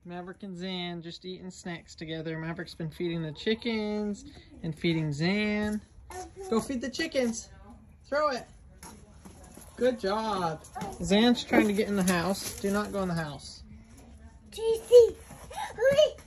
Maverick and Zan just eating snacks together. Maverick's been feeding the chickens and feeding Zan. Go feed the chickens. Throw it. Good job. Zan's trying to get in the house. Do not go in the house. JC,